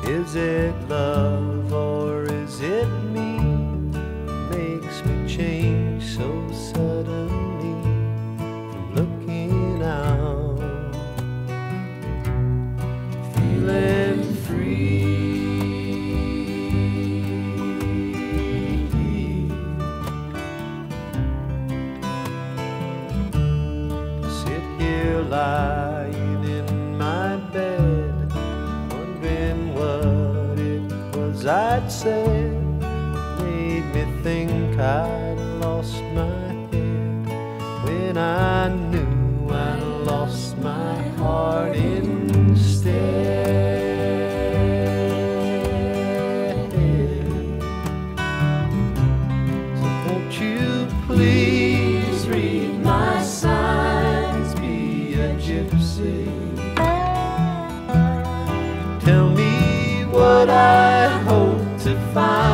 Is it love or is it me? Makes me change so suddenly from looking out, feeling free. Sit here lying in my bed, wondering what it was I'd said. Made me think I'd lost my head when I knew I'd lost my heart instead. So won't you please read my signs, be a gypsy. Tell me what I hope to find.